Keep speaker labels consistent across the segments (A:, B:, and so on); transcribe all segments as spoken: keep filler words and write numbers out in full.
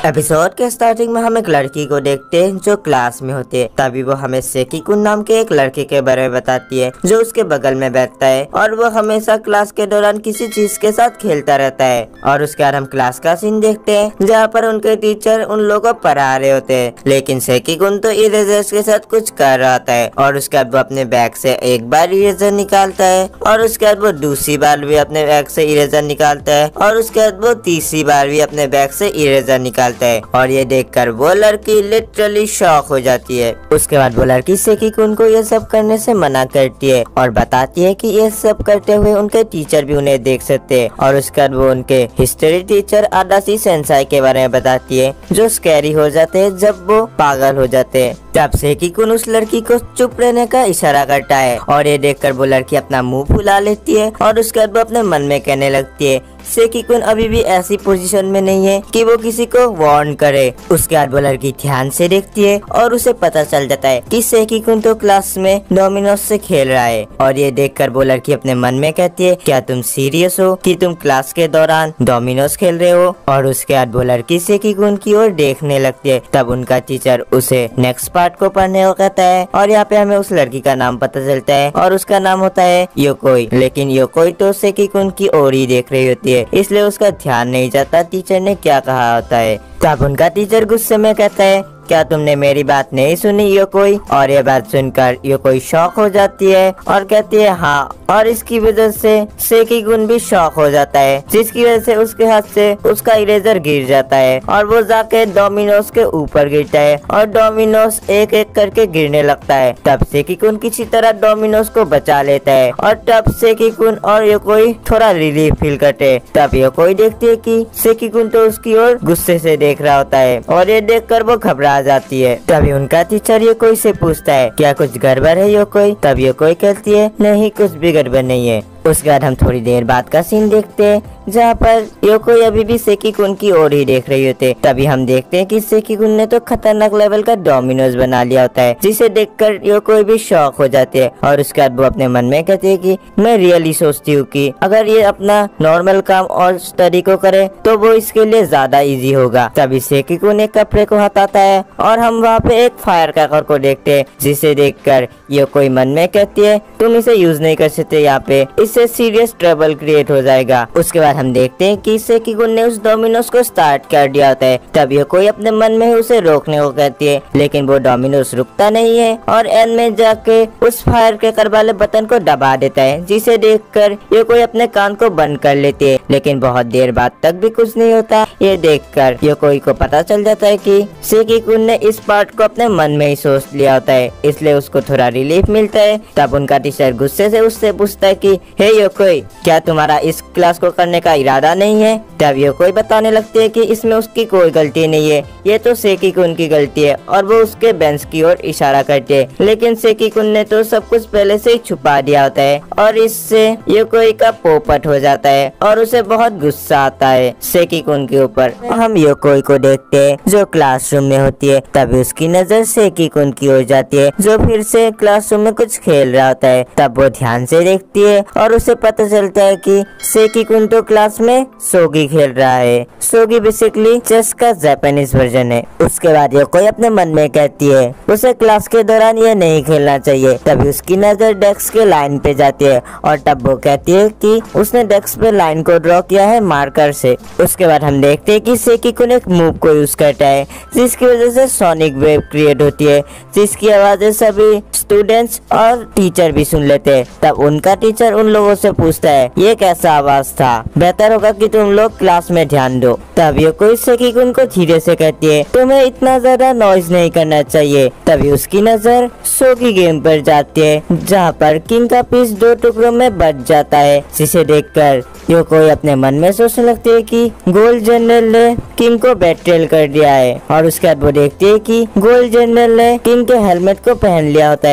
A: Episode के starting में हम एक लड़की को देखते हैं जो क्लास में होती है। तभी वो हमें सेकी-कुन नाम के एक लड़के के बारे में बताती है जो उसके बगल में बैठता है और वो हमेशा क्लास के दौरान किसी चीज के साथ खेलता रहता है। और उसके बाद हम क्लास का सीन देखते हैं जहाँ पर उनके टीचर उन लोगों को पढ़ा रहे होते हैं, लेकिन सेकी-कुन तो इरेजर्स के साथ कुछ कर रहा होता है। और उसके बाद वो अपने बैग से एक बार इरेजर निकालता है और उसके बाद वो दूसरी बार भी अपने बैग से इरेजर निकालता है और उसके बाद वो तीसरी बार भी अपने बैग से इरेजर निकालता है। और ये देखकर वो लड़की लिटरली शॉक हो जाती है। उसके बाद वो लड़की सेकी-कुन को ये सब करने से मना करती है और बताती है कि ये सब करते हुए उनके टीचर भी उन्हें देख सकते हैं। और उसके बाद वो उनके हिस्ट्री टीचर आदासी सेंसाई के बारे में बताती है जो स्कैरी हो जाते हैं जब वो पागल हो जाते हैं। तब सेकी-कुन उस लड़की को चुप रहने का इशारा करता है और ये देखकर वो लड़की अपना मुंह फुला लेती है और उसके बाद वो अपने मन में कहने लगती है सेकी-कुन अभी भी ऐसी पोजीशन में नहीं है कि वो किसी को वार्न करे। उसके बाद वो लड़की ध्यान से देखती है और उसे पता चल जाता है कि सेकी-कुन तो क्लास में डोमिनोज से खेल रहा है। और ये देखकर वो लड़की अपने मन में कहती है क्या तुम सीरियस हो कि तुम क्लास के दौरान डोमिनोज खेल रहे हो। और उसके बाद वो लड़की सेकी-कुन की ओर देखने लगती है। तब उनका टीचर उसे नेक्स्ट पार्ट को पढ़ने को कहता है और यहाँ पे हमें उस लड़की का नाम पता चलता है और उसका नाम होता है योकोई। लेकिन योकोई तो सेकी-कुन की ओर ही देख रही होती है, इसलिए उसका ध्यान नहीं जाता टीचर ने क्या कहा होता है। तब उनका टीचर गुस्से में कहता है क्या तुमने मेरी बात नहीं सुनी योकोई। और ये बात सुनकर योकोई शॉक हो जाती है और कहती है हाँ। और इसकी वजह से सेकी-कुन भी शॉक हो जाता है जिसकी वजह से उसके हाथ से उसका इरेजर गिर जाता है और वो जाके डोमिनोज के ऊपर गिरता है और डोमिनोज एक एक करके गिरने लगता है। तब सेकी-कुन किसी तरह डोमिनोज को बचा लेता है और तब सेकी-कुन और योकोई थोड़ा रिलीफ फील करते हैं। तब योकोई देखती है कि सेकी-कुन तो उसकी ओर गुस्से से देख रहा होता है और ये देखकर वो घबरा जाती है। तभी उनका टीचर योकोई से पूछता है क्या कुछ गड़बड़ है योकोई। तब योकोई कहती है नहीं कुछ भी गड़बड़ नहीं है। उसके बाद हम थोड़ी देर बाद का सीन देखते हैं जहाँ पर योकोई अभी भी सेकी-कुन की ओर ही देख रही होते। तभी हम देखते हैं कि सेकी-कुन ने तो खतरनाक लेवल का डोमिनोज बना लिया होता है जिसे देखकर योकोई भी शॉक हो जाते हैं। और उसके बाद वो अपने मन में कहते हैं कि मैं रियली सोचती हूँ कि अगर ये अपना नॉर्मल काम और स्टडी को करे तो वो इसके लिए ज्यादा इजी होगा। तभी सेकी-कुन एक कपड़े को हटाता है और हम वहाँ पे एक फायर क्रैकर को देखते हैं जिसे देखकर योकोई मन में कहती है तुम इसे यूज नहीं कर सकते, यहाँ पे इससे सीरियस ट्रबल क्रिएट हो जाएगा। उसके बाद हम देखते हैं कि सेकी-कुन ने उस डोमिनोज को स्टार्ट कर दिया होता है। तब योकोई अपने मन में ही उसे रोकने को कहती है लेकिन वो डोमिनोज रुकता नहीं है और एंड में जाके उस फायर क्रैकर वाले बटन को दबा देता है जिसे देखकर योकोई अपने कान को बंद कर लेती है। लेकिन बहुत देर बाद तक भी कुछ नहीं होता। ये देखकर योकोई को पता चल जाता है कि सेकी-कुन ने इस पार्ट को अपने मन में ही सोच लिया होता है, इसलिए उसको थोड़ा रिलीफ मिलता है। तब उनका टीचर गुस्से से उससे पूछता है कि हे योकोई क्या तुम्हारा इस क्लास को करने का इरादा नहीं है। तब योकोई बताने लगती है कि इसमें उसकी कोई गलती नहीं है, ये तो सेकी-कुन की गलती है। और वो उसके बेंच की ओर इशारा करती है लेकिन सेकी-कुन ने तो सब कुछ पहले से ही छुपा दिया होता है और इससे योकोई का पोपट हो जाता है और उसे बहुत गुस्सा आता है सेकी-कुन के ऊपर। हम योकोई को देखते हैं जो क्लासरूम में होती है। तभी उसकी नजर सेकी-कुन की ओर जाती है जो फिर से क्लासरूम में कुछ खेल रहा होता है। तब वो ध्यान से देखती है और उसे पता चलता है कि सेकी-कुन तो क्लास में सोगी खेल रहा है। सोगी बेसिकली चेस का जापानीज वर्जन है। उसके बाद योकोई अपने मन में कहती है उसे क्लास के दौरान ये नहीं खेलना चाहिए। तभी उसकी नजर डेस्क के लाइन पे जाती है और तब वो कहती है कि उसने डेस्क पे लाइन को ड्रॉ किया है मार्कर से। उसके बाद हम देखते हैं कि सेकी-कुन एक मूव को यूज करता है जिसकी वजह से सोनिक वेव क्रिएट होती है जिसकी आवाजें सभी स्टूडेंट्स और टीचर भी सुन लेते हैं। तब उनका टीचर उन लोगों से पूछता है ये कैसा आवाज था, बेहतर होगा कि तुम लोग क्लास में ध्यान दो। तब योकोई सेकी-कुन को धीरे से कहती है तुम्हें इतना ज्यादा नॉइज नहीं करना चाहिए। तभी उसकी नजर सोगी गेम पर जाती है जहाँ पर किंग का पीस दो टुकड़ों में बच जाता है जिसे देखकर योकोई अपने मन में सोचने लगती है कि गोल्ड जनरल ने किंग को बेट्रेल कर दिया है। और उसके बाद वो देखती है कि गोल्ड जनरल ने किंग के हेलमेट को पहन लिया होता है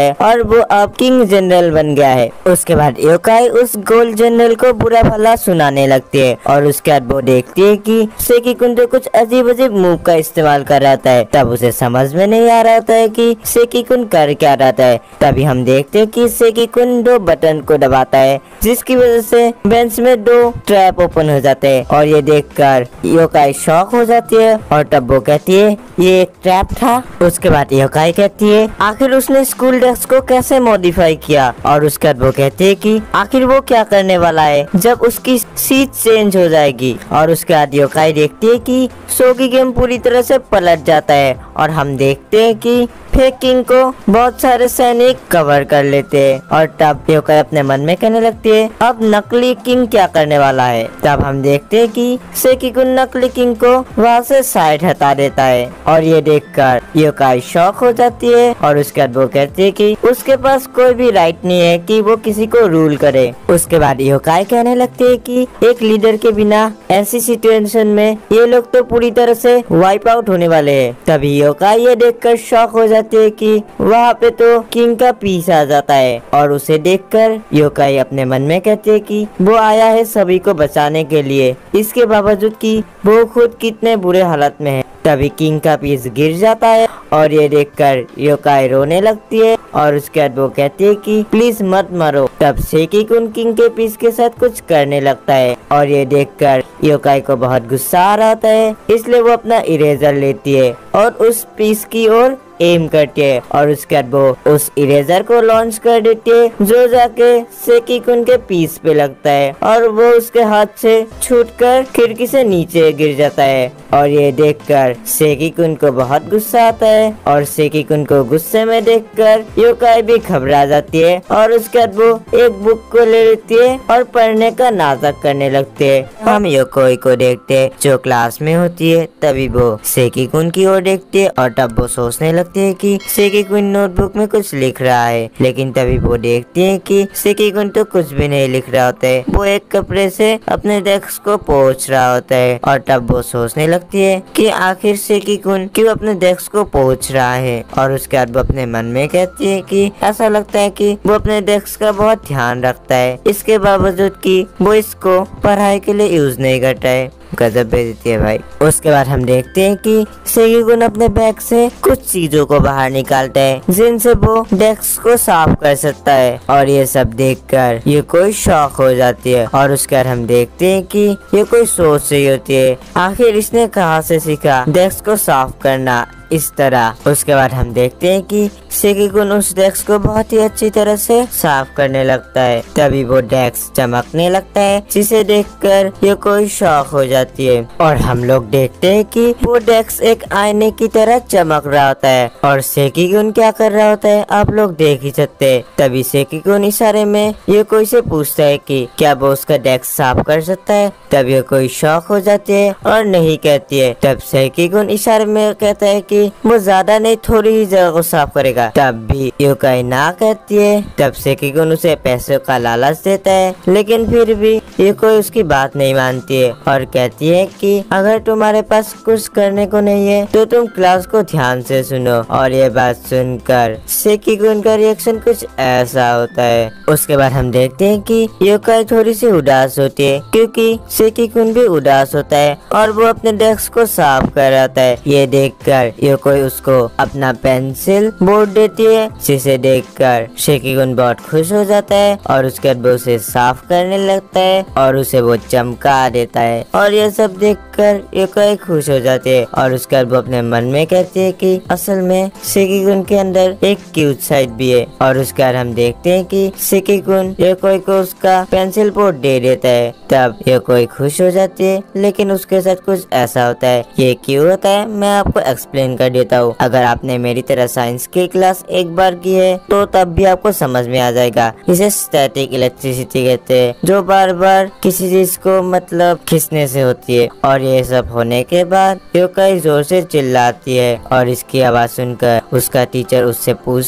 A: है और वो अब किंग जनरल बन गया है। उसके बाद योकाई उस गोल्ड जनरल को बुरा भला सुनाने लगती है और उसके बाद वो देखती है कि सेकी-कुन तो कुछ अजीब अजीब मूव का इस्तेमाल कर रहा है। तब उसे समझ में नहीं आ रहा था कि सेकी-कुन कर क्या रहा है। तभी हम देखते हैं कि सेकी-कुन दो बटन को दबाता है जिसकी वजह से बेंच में दो ट्रैप ओपन हो जाते हैं और ये देखकर योकाई शॉक हो जाती है और तब वो कहती है ये एक ट्रैप था। उसके बाद योकाई कहती है आखिर उसने स्कूल डेस्क को कैसे मॉडिफाई किया और उसके बाद वो कहती है कि आखिर वो क्या करने वाला है जब उसकी सीट चेंज हो जाएगी। और उसके बाद योकाई देखती है कि सोगी गेम पूरी तरह से पलट जाता है और हम देखते हैं कि फेक किंग को बहुत सारे सैनिक कवर कर लेते हैं और तब योकाई अपने मन में कहने लगती है अब नकली किंग क्या करने वाला है। तब हम देखते हैं कि सेकी-कुन नकली किंग को वहाँ से साइड हटा देता है और ये देखकर योकाई शॉक हो जाती है और उसके बाद वो कहती है कि उसके पास कोई भी राइट नहीं है कि वो किसी को रूल करे। उसके बाद योकाई कहने लगती है कि एक लीडर के बिना ऐसी सिचुएशन में ये लोग तो पूरी तरह से वाइप आउट होने वाले हैं। तभी योकाई ये देखकर शॉक हो जाती है कि वहाँ पे तो किंग का पीस आ जाता है और उसे देखकर योकाई अपने मन में कहती है कि वो आया है सभी को बचाने के लिए, इसके बावजूद कि वो खुद कितने बुरे हालत में है। तभी किंग का पीस गिर जाता है और ये देखकर योकाई रोने लगती है और उसके बाद वो कहती है कि प्लीज मत मरो। तब सेकी-कुन किंग के पीस के साथ कुछ करने लगता है और ये देखकर योकाई को बहुत गुस्सा आ रहा होता है, इसलिए वो अपना इरेजर लेती है और उस पीस की ओर एम करती है और उसके बाद वो उस इरेजर को लॉन्च कर देती है जो जाके सेकी-कुन के पीस पे लगता है और वो उसके हाथ से छूटकर खिड़की से नीचे गिर जाता है। और ये देखकर सेकी-कुन को बहुत गुस्सा आता है और सेकी-कुन को गुस्से में देखकर योकाई भी घबरा जाती है और उसके बाद वो एक बुक को ले लेती है और पढ़ने का नाटक करने लगती है। हम योकाई को देखते हैं जो क्लास में होती है। तभी वो सेकी-कुन की ओर देखती है और तब वो सोचने लगती है कि सेकी-कुन नोटबुक में कुछ लिख रहा है, लेकिन तभी वो देखती है कि सेकी-कुन तो कुछ भी नहीं लिख रहा होता है, वो एक कपड़े से अपने डेस्क को पोंछ रहा होता है। और तब वो सोचने लगती है कि आखिर सेकी-कुन क्यों अपने डेस्क को पोंछ रहा है और उसके बाद वो अपने मन में कहती है कि ऐसा लगता है कि वो अपने डेस्क का बहुत ध्यान रखता है, इसके बावजूद कि वो इसको पढ़ाई के लिए यूज नहीं करता है। गजब बेइज्जती है भाई। उसके बाद हम देखते हैं कि सेकी-कुन अपने बैग से कुछ चीजों को बाहर निकालता है जिनसे वो डेस्क को साफ कर सकता है और ये सब देखकर ये कोई शॉक हो जाती है और उसके बाद हम देखते हैं कि ये कोई सोच रही होती है आखिर इसने कहाँ से सीखा डेस्क को साफ करना इस तरह। उसके बाद हम देखते हैं कि सेकी-कुन उस डेस्क को बहुत ही अच्छी तरह से साफ करने लगता है। तभी वो डेस्क चमकने लगता है जिसे देखकर ये कोई शॉक हो जाती है और हम लोग देखते हैं कि वो डेस्क एक आईने की तरह चमक रहा होता है और सेकी-कुन क्या कर रहा होता है आप लोग देख ही सकते हैं। तभी सेकी-कुन इशारे में ये कोई से पूछता है कि क्या वो उसका डेस्क साफ कर सकता है। तब ये कोई शॉक हो जाती है और नहीं कहती है। तब सेकी-कुन इशारे में कहता है कि वो ज्यादा नहीं थोड़ी ही जगह को साफ करेगा। तब भी योकाई ना कहती है। तब सेकी-कुन उसे पैसों का लालच देता है, लेकिन फिर भी योकाई उसकी बात नहीं मानती है और कहती है कि अगर तुम्हारे पास कुछ करने को नहीं है तो तुम क्लास को ध्यान से सुनो। और ये बात सुनकर सेकी-कुन का रिएक्शन कुछ ऐसा होता है। उसके बाद हम देखते हैं कि योकाई थोड़ी सी उदास होती है क्योंकि सेकी-कुन भी उदास होता है और वो अपने डेस्क को साफ कर रहा होता है। ये देखकर योकाई उसको अपना पेंसिल बोर्ड देती है जिसे देखकर सेकी-कुन बहुत खुश हो जाता है और उसके बाद वो उसे साफ करने लगता है और उसे वो चमका देता है और ये सब देखकर योकाई खुश हो जाती है और उसके बाद वो अपने मन में कहती है कि असल में सेकी-कुन के अंदर एक क्यूट साइड भी है। और उसके बाद हम देखते हैं कि सेकी-कुन योकाई को उसका पेंसिल बोर्ड दे देता है। तब योकाई खुश हो जाती है, लेकिन उसके साथ कुछ ऐसा होता है। ये क्यों होता है मैं आपको एक्सप्लेन कर देता हूँ। अगर आपने मेरी तरह साइंस की क्लास एक बार की है तो तब भी आपको समझ में आ जाएगा। इसे स्टैटिक इलेक्ट्रिसिटी कहते हैं, जो बार बार किसी चीज को मतलब खींचने से होती है। और ये सब होने के बाद योकाई जोर से चिल्लाती है और इसकी आवाज सुनकर उसका टीचर उससे पूछता है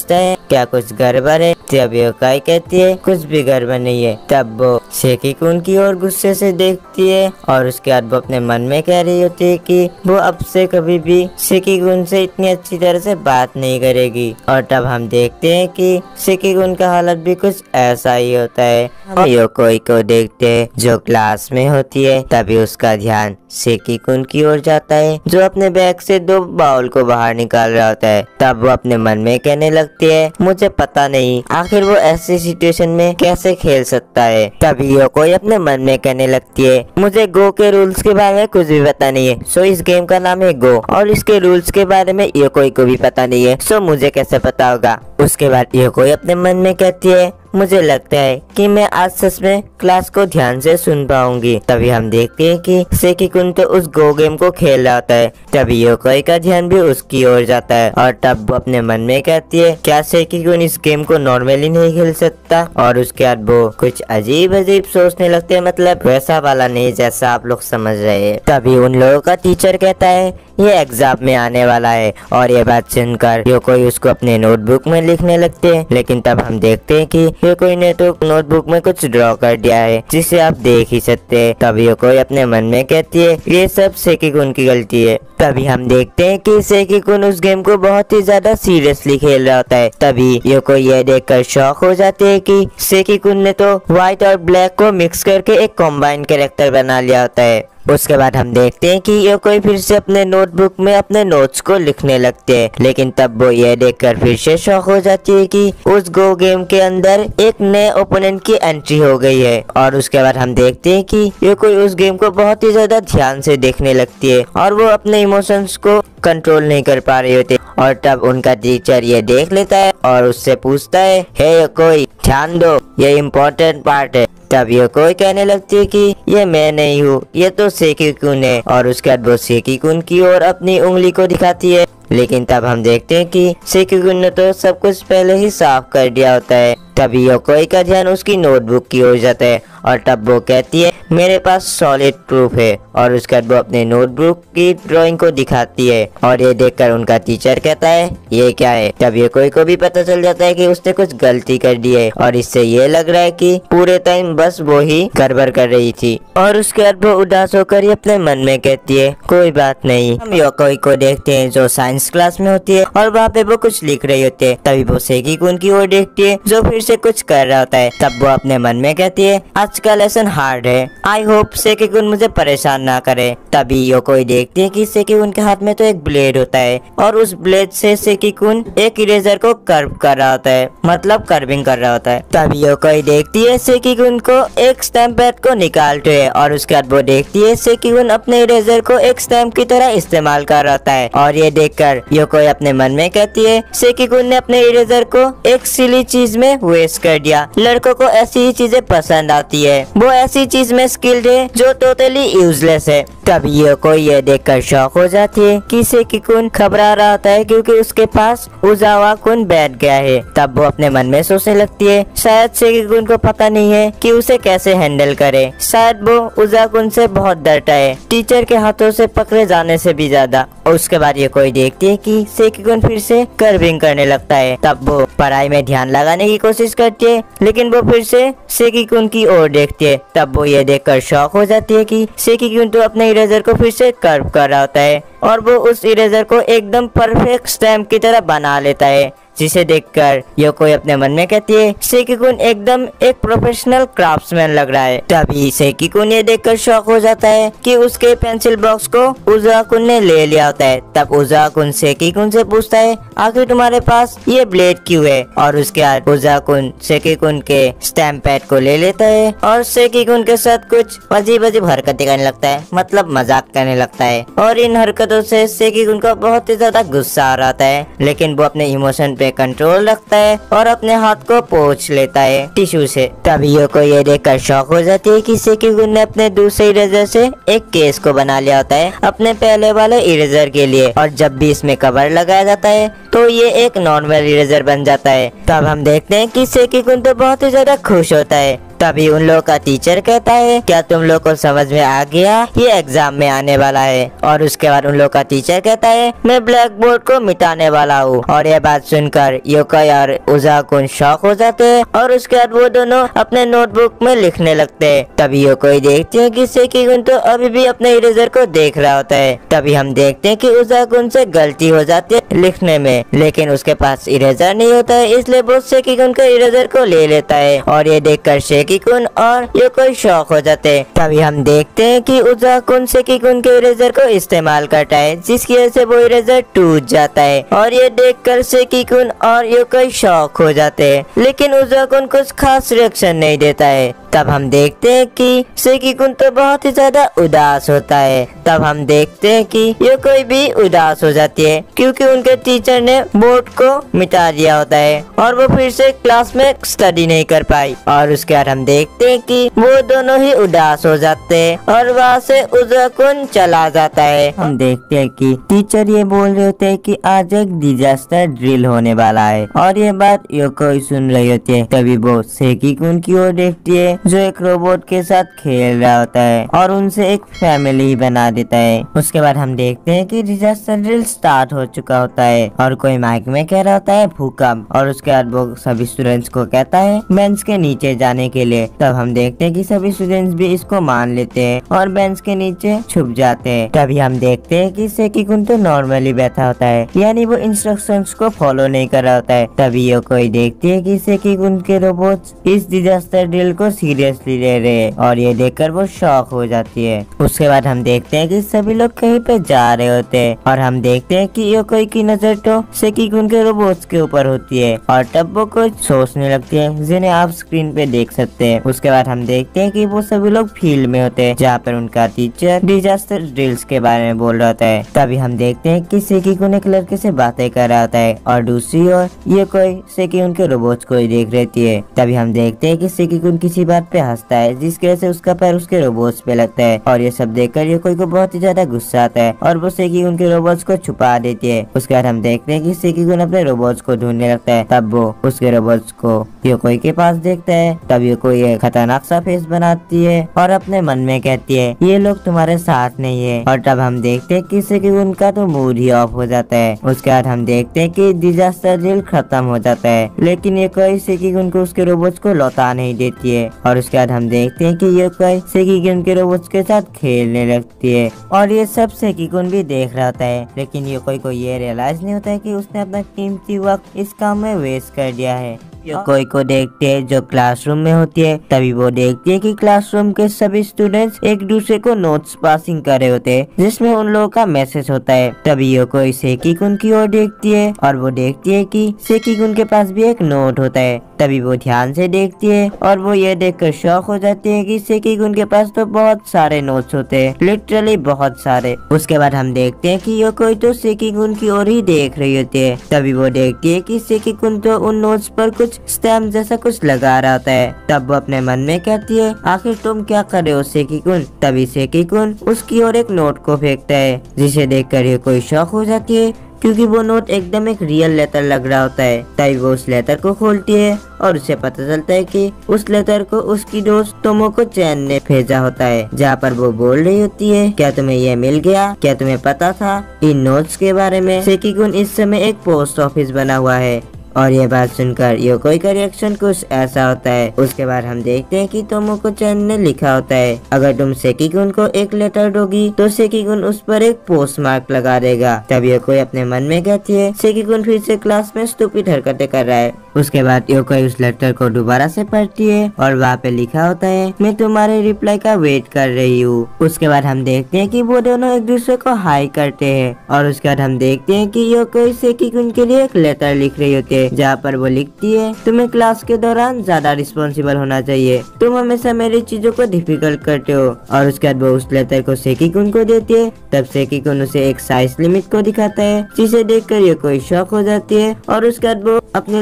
A: क्या कुछ गड़बड़ है? तब योकाई कहती है कुछ भी गड़बड़ नहीं है। तब वो सेकी-कुन की ओर गुस्से से देखती है और उसके बाद वो अपने मन में कह रही होती है कि वो अब से कभी भी सेकी-कुन से इतनी अच्छी तरह से बात नहीं करेगी। और तब हम देखते हैं कि सेकी-कुन का हालत भी कुछ ऐसा ही होता है। हम योकोई को देखते हैं जो क्लास में होती है। तभी उसका ध्यान सेकी-कुन की ओर जाता है जो अपने बैग से दो बाउल को बाहर निकाल रहा होता है। तब वो अपने मन में कहने लगती है मुझे पता नहीं आखिर वो ऐसी सिचुएशन में कैसे खेल सकता है। तभी योकोई अपने मन में कहने लगती है मुझे गो के रूल्स के बारे में कुछ भी पता नहीं है, सो इस गेम का नाम है गो और इसके रूल्स के बारे में योकोई को भी पता नहीं है, सो मुझे कैसे पता होगा। उसके बाद योकोई अपने मन में कहती है मुझे लगता है कि मैं आज सच में क्लास को ध्यान से सुन पाऊंगी। तभी हम देखते हैं कि सेकी-कुन तो उस गो गेम को खेल रहा होता है। तभी योकोई का ध्यान भी उसकी ओर जाता है और तब वो अपने मन में कहती है क्या सेकी-कुन इस गेम को नॉर्मली नहीं खेल सकता। और उसके बाद वो कुछ अजीब अजीब सोचने लगते हैं, मतलब वैसा वाला नहीं जैसा आप लोग समझ रहे हैं। तभी उन लोगों का टीचर कहता है ये एग्जाम में आने वाला है और ये बात सुनकर योकोई उसको अपने नोटबुक में लिखने लगते हैं। लेकिन तब हम देखते हैं कि योकोई ने तो नोटबुक में कुछ ड्रॉ कर दिया है जिसे आप देख ही सकते हैं। तभी योकोई अपने मन में कहती है ये सब सेकी-कुन की गलती है। तभी हम देखते हैं कि सेकी-कुन उस गेम को बहुत ही ज्यादा सीरियसली खेल रहा होता है। तभी योकोई ये देखकर शॉक हो जाते हैं कि सेकी-कुन ने तो व्हाइट और ब्लैक को मिक्स करके एक कॉम्बाइन कैरेक्टर बना लिया होता है। उसके बाद हम देखते हैं कि योकोई फिर से अपने नोटबुक में अपने नोट्स को लिखने लगते हैं। लेकिन तब वो ये देखकर फिर से शॉक हो जाती है कि उस गो गेम के अंदर एक नए ओपोनेंट की एंट्री हो गई है। और उसके बाद हम देखते हैं कि योकोई उस गेम को बहुत ही ज्यादा ध्यान से देखने लगती है और वो अपने इमोशंस को कंट्रोल नहीं कर पा रहे होते। और तब उनका टीचर ये देख लेता है और उससे पूछता है हे योकोई ध्यान दो, ये इम्पोर्टेंट पार्ट है। तब योकोई कहने लगती है कि ये मैं नहीं हूँ, ये तो सेकी-कुन है। और उसके बाद वो सेकी-कुन की ओर अपनी उंगली को दिखाती है। लेकिन तब हम देखते हैं कि सेकी-कुन ने तो सब कुछ पहले ही साफ कर दिया होता है। तभी योकोई का ध्यान उसकी नोटबुक की ओर जाता है और तब वो कहती है मेरे पास सॉलिड प्रूफ है। और उसके बाद वो अपने नोटबुक की ड्राइंग को दिखाती है और ये देखकर उनका टीचर कहता है ये क्या है। तब योकोई को भी पता चल जाता है कि उसने कुछ गलती कर दी है और इससे ये लग रहा है कि पूरे टाइम बस वो ही गड़बड़ कर रही थी। और उसके बाद वो उदास होकर ही अपने मन में कहती है कोई बात नहीं। हम योकोई को देखते हैं जो साइंस क्लास में होती है और वहाँ पे वो कुछ लिख रही होती है। तभी वो सेकी-कुन की ओर देखती है जो फिर से कुछ कर रहा होता है। तब वो अपने मन में कहती है आज का लेसन हार्ड है, आई होप सेकी-कुन मुझे परेशान ना करे। तभी योकोई देखती है कि सेकी-कुन के हाथ में तो एक ब्लेड होता है और उस ब्लेड से सेकी-कुन एक इरेजर को कर्व कर रहा होता है, मतलब कर्विंग कर रहा होता है। तभी योकोई देखती है सेकी-कुन को एक स्टैम्प पैड को निकालते है और उसके बाद वो देखती है सेकी-कुन अपने इरेजर को एक स्टैम्प की तरह इस्तेमाल कर रहा होता है। और ये देखकर योकोई अपने मन में कहती है सेकी-कुन ने अपने इरेजर को एक सिली चीज में वेस्ट कर दिया। लड़कों को ऐसी ही चीजें पसंद आती है, वो ऐसी चीज में स्किल्ड है जो टोटली यूजलेस है। तभी योकोई ये देखकर शॉक हो जाती है कि सेकी-कुन घबरा रहा होता है क्योंकि उसके पास उजावा-कुन बैठ गया है। तब वो अपने मन में सोचने लगती है शायद सेकी-कुन को पता नहीं है कि उसे कैसे हैंडल करे, शायद वो उजावा-कुन से बहुत डरता है, टीचर के हाथों से पकड़े जाने से भी ज्यादा। उसके बाद योकोई देखती है कि सेकी-कुन फिर से कर्विंग करने लगता है। तब वो पढ़ाई में ध्यान लगाने की कोशिश करती है लेकिन वो फिर से सेकी-कुन की ओर देखती है। तब वो ये देखकर शॉक हो जाती है कि सेकी-कुन तो अपने इरेजर को फिर से कर्व कर रहा होता है और वो उस इरेजर को एकदम परफेक्ट स्टैम्प की तरह बना लेता है, जिसे देखकर योकोई अपने मन में कहती है सेकी-कुन एकदम एक प्रोफेशनल क्राफ्ट्समैन लग रहा है। तभी सेकी-कुन ये देखकर शॉक हो जाता है कि उसके पेंसिल बॉक्स को उजावा-कुन ने ले लिया होता है। तब उजावा-कुन सेकी-कुन से पूछता है आखिर तुम्हारे पास ये ब्लेड क्यों है। और उसके बाद उजावा-कुन सेकी-कुन के स्टैम्प पैड को ले लेता है और सेकी-कुन के साथ कुछ अजीब अजीब हरकतें करने लगता है, मतलब मजाक करने लगता है। और इन हरकतों से सेकी-कुन को बहुत ही ज्यादा गुस्सा आ रहा है लेकिन वो अपने इमोशन पे कंट्रोल रखता है और अपने हाथ को पोंछ लेता है टिश्यू से। तभी योकोई ये देखकर शॉक हो जाती है कि सेकी-कुन ने अपने दूसरे इरेजर से एक केस को बना लिया होता है अपने पहले वाले इरेजर के लिए और जब भी इसमें कवर लगाया जाता है तो ये एक नॉर्मल इरेजर बन जाता है। तब हम देखते हैं कि सेकी-कुन तो बहुत ही ज्यादा खुश होता है तभी उन लोगों का टीचर कहता है क्या तुम लोग को समझ में आ गया, ये एग्जाम में आने वाला है। और उसके बाद उन लोग का टीचर कहता है मैं ब्लैक बोर्ड को मिटाने वाला हूँ। और ये बात सुनकर योकोई और उजाकुन शॉक हो जाते हैं और उसके बाद वो दोनों अपने नोटबुक में लिखने लगते हैं। तभी योकोई देखते हैं कि सेकीकुन तो अभी भी अपने इरेजर को देख रहा होता है। तभी हम देखते हैं कि उजाकुन से गलती हो जाती है लिखने में, लेकिन उसके पास इरेजर नहीं होता है, इसलिए वो सेकीकुन के इरेजर को ले लेता है। और ये देखकर सेकीकुन और योकोई शॉक हो जाते हैं। तभी हम देखते हैं कि उजाकुन सेकीकुन के इरेजर को इस्तेमाल करता है, जिसकी वजह से वो इरेजर टूट जाता है। और ये देखकर सेकीकुन और योकोई शॉक हो जाते हैं, लेकिन उजाकुन कुछ खास रिएक्शन नहीं देता है। तब हम देखते हैं कि सेकीकुन तो बहुत ही ज्यादा उदास होता है। तब हम देखते हैं कि योकोई भी उदास हो जाती है, क्योंकि उनके टीचर ने बोर्ड को मिटा दिया होता है और वो फिर से क्लास में स्टडी नहीं कर पाई। और उसके बाद हम देखते हैं कि वो दोनों ही उदास हो जाते हैं और वहाँ से उजाकुन चला जाता है। हम देखते हैं कि टीचर ये बोल रहे होते हैं कि आज एक डिजास्टर ड्रिल होने वाला है, और ये बात योकोई सुन रही होती है। तभी वो सेकीकुन की ओर देखती है जो एक रोबोट के साथ खेल रहा होता है और उनसे एक फैमिली बना देता है। उसके बाद हम देखते हैं कि डिजास्टर ड्रिल स्टार्ट हो चुका होता है और कोई माइक में कह रहा होता है भूकंप। और उसके बाद वो सभी स्टूडेंट्स को कहता है बेंच के नीचे जाने के लिए। तब हम देखते हैं कि सभी स्टूडेंट्स भी इसको मान लेते हैं और बेंच के नीचे छुप जाते हैं। तभी हम देखते हैं कि सेकीकुन तो नॉर्मली बैठा होता है, यानी वो इंस्ट्रक्शंस को फॉलो नहीं कर रहा होता है। तभी योकोई देखती है कि सेकीकुन के रोबोट्स इस डिजास्टर ड्रिल को सीरियसली ले रहे हैं और ये देखकर वो शॉक हो जाती है। उसके बाद हम देखते हैं कि सभी लोग कहीं पे जा रहे होते हैं और हम देखते हैं कि योकोई की नजर तो सेकीकुन के रोबोट्स के ऊपर होती है और तब वो कुछ सोचने लगती है, जिन्हें आप स्क्रीन पे देख सकते हैं। उसके बाद हम देखते हैं कि वो सभी लोग फील्ड में होते हैं, जहाँ पर उनका टीचर डिजास्टर ड्रिल्स के बारे में बोल रहा होता है। तभी हम देखते हैं कि सेकीकुन एक लड़के से बातें कर रहा होता है और दूसरी ओर योकोई सेकीकुन के रोबोट्स को ही देख रहती है। तभी हम देखते हैं कि सेकीकुन किसी बात पे हंसता है, जिसकी वजह से उसका पैर उसके रोबोट्स पे लगता है और ये सब देखकर योकोई को बहुत ही ज्यादा गुस्सा आता है और वो सेकीकुन के रोबोट्स को छुपा देती है। उसके बाद हम देखते हैं कि सेकीकुन अपने रोबोट्स को ढूंढने लगता है। तब वो उसके रोबोट्स को योकोई के पास देखता है। तब योकोई एक खतरनाक सा फेस बनाती है और अपने मन में कहती है ये लोग तुम्हारे साथ नहीं है। और तब हम देखते हैं कि सेकीकुन का तो मूड ही ऑफ हो जाता है। उसके बाद हम देखते हैं कि डिजास्टर ड्रिल खत्म हो जाता है, लेकिन योकोई सेकीकुन को उसके रोबोट्स को लौटा नहीं देती है। और उसके बाद हम देखते हैं कि योकोई सेकीकुन के रोबोट्स के साथ खेलने लगती है और ये सब सेकीकुन भी देख रहा होता है, लेकिन योकोई को ये रियलाइज नहीं होता है कि उसने अपना कीमती वक्त इस काम में वेस्ट कर दिया है। योकोई को देखते हैं जो क्लासरूम में होती है। तभी वो देखती है कि क्लासरूम के सभी स्टूडेंट्स एक दूसरे को नोट्स पासिंग कर रहे होते हैं, जिसमें उन लोगों का मैसेज होता है। तभी योकोई सेकीकुन की ओर देखती है और वो देखती है कि सेकीकुन के पास भी एक नोट होता है। तभी वो ध्यान से देखती है और वो ये देखकर शॉक हो जाती है कि सेकीकुन के पास तो बहुत सारे नोट्स होते हैं, लिटरली बहुत सारे। उसके बाद हम देखते हैं कि योकोई तो सेकीकुन की ओर ही देख रही होती है। तभी वो देखती है कि सेकीकुन तो उन नोट्स पर कुछ स्टैम्प जैसा कुछ लगा रहा होता है। तब वो अपने मन में कहती है आखिर तुम क्या कर रहे हो सेकीकुन। तभी सेकीकुन उसकी ओर एक नोट को फेंकता है, जिसे देखकर योकोई शॉक हो जाती है, क्योंकि वो नोट एकदम एक रियल लेटर लग रहा होता है। तभी वो उस लेटर को खोलती है और उसे पता चलता है कि उस लेटर को उसकी दोस्त तोमोको चैन ने भेजा होता है, जहाँ पर वो बोल रही होती है क्या तुम्हें ये मिल गया, क्या तुम्हें पता था इन नोट्स के बारे में। सेकीकुन इस समय एक पोस्ट ऑफिस बना हुआ है। और ये बात सुनकर योकोई का रिएक्शन कुछ ऐसा होता है। उसके बाद हम देखते हैं कि तोमोको चैन ने लिखा होता है अगर तुम सेकीकुन को एक लेटर दोगी तो सेकीकुन उस पर एक पोस्ट मार्क लगा देगा। तब योकोई अपने मन में कहती है सेकीकुन फिर से क्लास में स्टूपिड हरकतें कर रहा है। उसके बाद योकोई उस लेटर को दोबारा से पढ़ती है और वहाँ पे लिखा होता है मैं तुम्हारे रिप्लाई का वेट कर रही हूँ। उसके बाद हम देखते हैं कि वो दोनों एक दूसरे को हाई करते हैं और उसके बाद हम देखते हैं कि योकोई सेकीकुन के लिए एक लेटर लिख रही होती है, जहाँ पर वो लिखती है तुम्हें क्लास के दौरान ज्यादा रिस्पॉन्सिबल होना चाहिए, तुम हमेशा मेरी चीजों को डिफिकल्ट करते हो। और उसके बाद वो उस लेटर को सेकीकुन को देती है। तब सेकीकुन उसे एक साइज लिमिट को दिखाता है, जिसे देखकर योकोई शॉक हो जाती है और उसके बाद वो अपने लेटर को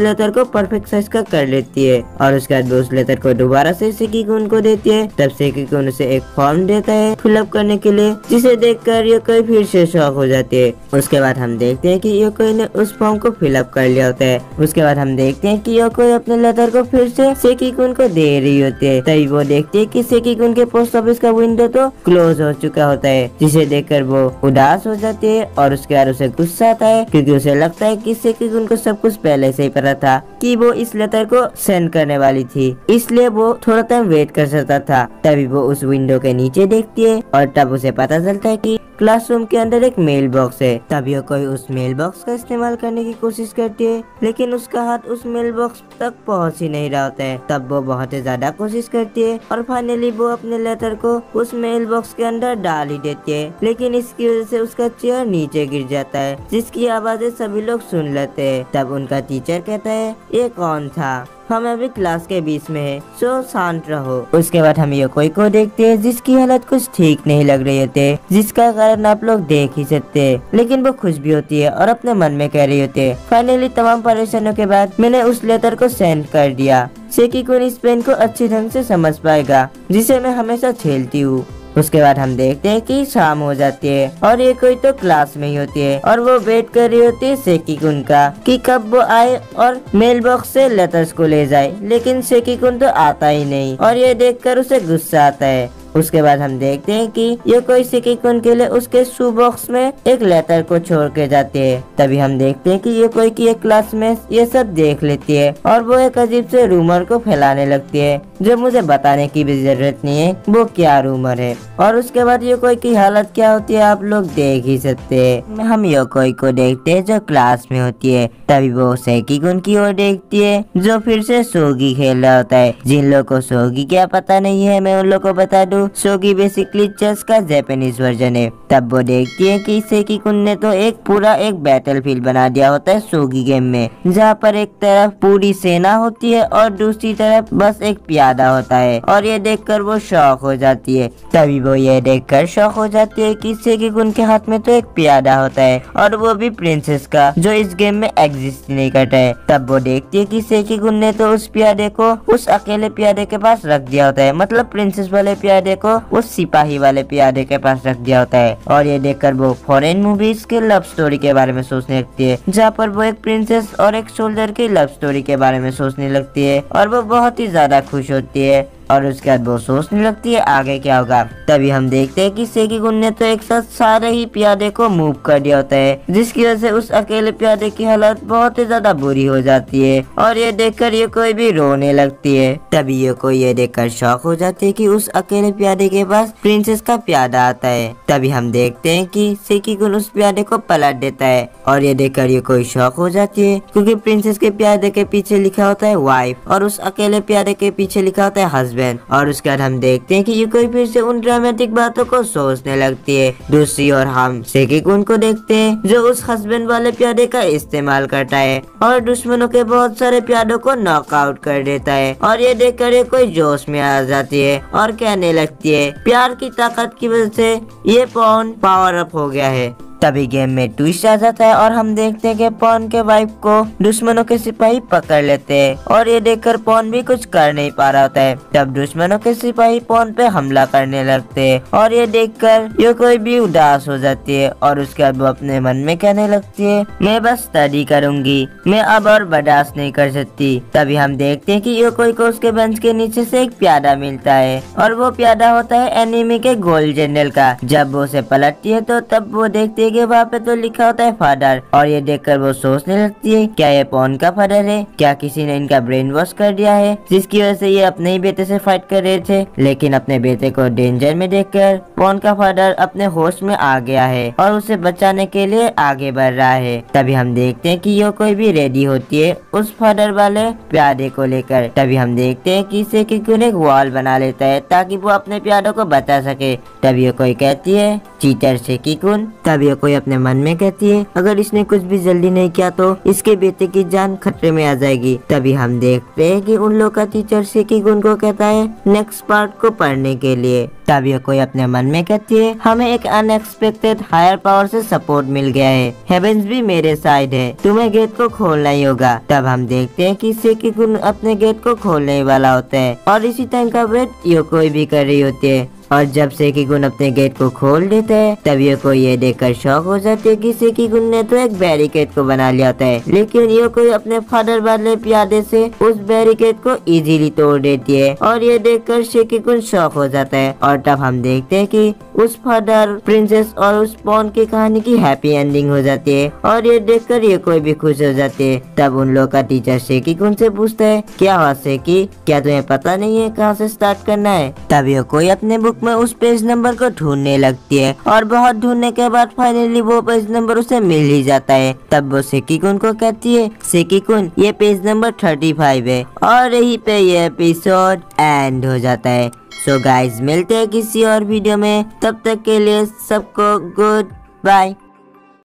A: को परफेक्ट साइज का कर लेती है और उसके बाद वो उस लेटर को दोबारा से सेकीकुन को देती है। तब सेकीकुन उसे एक फॉर्म देता है फिलअप करने के लिए, जिसे देखकर योकोई फिर से शॉक हो जाती है। उसके बाद हम देखते हैं कि योकोई ने उस फॉर्म को फिलअप कर लिया होता है। उसके बाद हम देखते हैं कि योकोई अपने लेटर को फिर से सेकीकुन को दे रही होती है। तभी वो देखती है कि सेकीकुन के पोस्ट ऑफिस का विंडो तो क्लोज हो चुका होता है, जिसे देखकर वो उदास हो जाती है और उसके बाद उसे गुस्सा आता है, क्योंकि उसे लगता है कि सेकीकुन को सब कुछ पहले से ही पता था कि वो इस लेटर को सेंड करने वाली थी, इसलिए वो थोड़ा टाइम वेट कर सकता था। तभी वो उस विंडो के नीचे देखती है और तब उसे पता चलता है कि क्लासरूम के अंदर एक मेल बॉक्स है। तभी कोई उस मेल बॉक्स का इस्तेमाल करने की कोशिश करती है, लेकिन उसका हाथ उस मेल बॉक्स तक पहुंच ही नहीं रहा होता है। तब वो बहुत ही ज्यादा कोशिश करती है और फाइनली वो अपने लेटर को उस मेल बॉक्स के अंदर डाल ही देती है, लेकिन इसकी वजह से उसका चेयर नीचे गिर जाता है, जिसकी आवाजें सभी लोग सुन लेते हैं। तब उनका टीचर कहता है, ये कौन था? हम अभी क्लास के बीच में है, सो शांत रहो। उसके बाद हम योकोई को देखते हैं, जिसकी हालत कुछ ठीक नहीं लग रही होती है, जिसका कारण आप लोग देख ही सकते हैं। लेकिन वो खुश भी होती है और अपने मन में कह रही होती है, फाइनली तमाम परेशानियों के बाद मैंने उस लेटर को सेंड कर दिया। सेकीकुन इस पेन को अच्छी ढंग से समझ पाएगा, जिसे मैं हमेशा झेलती हूँ। उसके बाद हम देखते हैं कि शाम हो जाती है और ये कोई तो क्लास में ही होती है और वो वेट कर रही होती है सेकीकुन का कि कब वो आए और मेल बॉक्स से लेटर्स को ले जाए, लेकिन सेकीकुन तो आता ही नहीं और ये देखकर उसे गुस्सा आता है। उसके बाद हम देखते हैं कि ये कोई सेकीकुन के लिए उसके शू बॉक्स में एक लेटर को छोड़ के जाते हैं। तभी हम देखते हैं कि ये कोई की एक क्लास में ये सब देख लेती है और वो एक अजीब से रूमर को फैलाने लगती है, जो मुझे बताने की भी जरूरत नहीं है वो क्या रूमर है। और उसके बाद ये कोई की हालत क्या होती है आप लोग देख ही सकते हैं। हम ये कोई को देखते हैं जो क्लास में होती है। तभी वो सेकीकुन की ओर देखती है, जो फिर से सोगी खेल रहा होता है। जिन लोगों को सोगी क्या पता नहीं है, मैं उन लोगों को बता दूं, सोगी बेसिकली चेस का जापानीज वर्जन है। तब वो देखती है कि सेकीकुन ने तो एक पूरा एक बैटलफील्ड बना दिया होता है सोगी गेम में, जहाँ पर एक तरफ पूरी सेना होती है और दूसरी तरफ बस एक प्यादा होता है और ये देखकर वो शॉक हो जाती है। तभी वो ये देखकर शॉक हो जाती है कि सेकीकुन के हाथ में तो एक प्यादा होता है और वो भी प्रिंसेस का, जो इस गेम में एग्जिस्ट नहीं करता है। तब वो देखती है कि सेकीकुन ने तो उस प्यादे को उस अकेले प्यादे के पास रख दिया होता है, मतलब प्रिंसेस वाले प्यादे को उस सिपाही वाले प्यादे के पास रख दिया होता है। और ये देखकर वो फॉरेन मूवीज के लव स्टोरी के बारे में सोचने लगती है, जहाँ पर वो एक प्रिंसेस और एक सोल्जर की लव स्टोरी के बारे में सोचने लगती है और वो बहुत ही ज्यादा खुश होती है। और उसके बाद वो सोचने लगती है आगे क्या होगा। तभी हम देखते हैं कि सेकीकुन ने तो एक साथ सारे ही प्यादे को मूव कर दिया होता है, जिसकी वजह से उस अकेले प्यादे की हालत बहुत ही ज्यादा बुरी हो जाती है और ये देखकर ये कोई भी रोने लगती है। तभी ये कोई ये देखकर शॉक हो जाती है कि उस अकेले प्यादे के पास प्रिंसेस का प्यादा आता है। तभी हम देखते हैं कि सेकीकुन उस प्यादे को पलट देता है और ये देखकर ये कोई शॉक हो जाती है, क्योंकि प्रिंसेस के प्यादे के पीछे लिखा होता है वाइफ और उस अकेले प्यादे के पीछे लिखा होता है हस्बैंड। और उसके बाद हम देखते हैं कि युकोई फिर से उन ड्रामेटिक बातों को सोचने लगती है। दूसरी ओर हम सेकीकुन को देखते हैं, जो उस हस्बैंड वाले प्यादे का इस्तेमाल करता है और दुश्मनों के बहुत सारे प्यादों को नॉकआउट कर देता है। और ये देखकर ये कोई जोश में आ जाती है और कहने लगती है प्यार की ताकत की वजह से ये पॉन पावर अप हो गया है। तभी गेम में ट्विस्ट आ जाता है और हम देखते हैं कि पॉन के वाइफ को दुश्मनों के सिपाही पकड़ लेते हैं और ये देखकर पॉन भी कुछ कर नहीं पा रहा होता है। तब दुश्मनों के सिपाही पॉन पे हमला करने लगते हैं और ये देखकर ये कोई भी उदास हो जाती है और उसके बाद वो अपने मन में कहने लगती है मैं बस स्टडी करूंगी, मैं अब और बर्दाश्त नहीं कर सकती। तभी हम देखते हैं कि ये कोई को उसके बेंच के नीचे से एक प्यादा मिलता है और वो प्यादा होता है एनिमी के गोल्ड जनरल का। जब वो उसे पलटती है तो तब वो देखती है कि वहाँ पे तो लिखा होता है फादर और ये देखकर वो सोचने लगती है क्या ये पॉन का फादर है, क्या किसी ने इनका ब्रेन वॉश कर दिया है, जिसकी वजह से ये अपने ही बेटे से फाइट कर रहे थे। लेकिन अपने बेटे को डेंजर में देखकर पॉन का फादर अपने होश में आ गया है और उसे बचाने के लिए आगे बढ़ रहा है। तभी हम देखते हैं कि ये कोई भी रेडी होती है उस फादर वाले प्यादे को लेकर। तभी हम देखते हैं कि सेकीकुन एक वॉल बना लेता है ताकि वो अपने प्यादों को बचा सके। तभी ये कोई कहती है टीचर सेकी-कुन। तभी कोई अपने मन में कहती है अगर इसने कुछ भी जल्दी नहीं किया तो इसके बेटे की जान खतरे में आ जाएगी। तभी हम देखते हैं कि उन लोग का टीचर सेकी-कुन को कहता है नेक्स्ट पार्ट को पढ़ने के लिए। तभी कोई अपने मन में कहती है हमें एक अनएक्सपेक्टेड हायर पावर से सपोर्ट मिल गया है, हेवेंस भी मेरे साइड है, तुम्हें गेट को खोलना ही होगा। तब हम देखते हैं कि सेकी-कुन अपने गेट को खोलने वाला होता है और इसी टाइम का वेट योकोई भी कर रही होती है। और जब सेकी-कुन अपने गेट को खोल देता है तब योकोई ये देखकर शॉक हो जाती है कि सेकी-कुन ने तो एक बैरिकेड को बना लिया होता है, लेकिन योकोई अपने फादर वाले प्यादे से उस बैरिकेड को इजीली तोड़ देती है। और ये देखकर सेकी-कुन शॉक हो जाता है। और तब हम देखते हैं कि उस फादर, प्रिंसेस और उस पॉन की कहानी की हैप्पी एंडिंग हो जाती है और ये देखकर योकोई भी खुश हो जाती है। तब उन लोग का टीचर सेकी-कुन से पूछता है क्या हुआ सेकी, क्या तुम्हें पता नहीं है कहाँ से स्टार्ट करना है। तब योकोई अपने बुक में उस पेज नंबर को ढूंढने लगती है और बहुत ढूंढने के बाद फाइनली वो पेज नंबर उसे मिल ही जाता है। तब वो सेकी-कुन को कहती है सेकी-कुन ये पेज नंबर थर्टी फाइव है और यहीं पे ये एपिसोड एंड हो जाता है। सो गाइज मिलते हैं किसी और वीडियो में, तब तक के लिए सबको गुड बाय।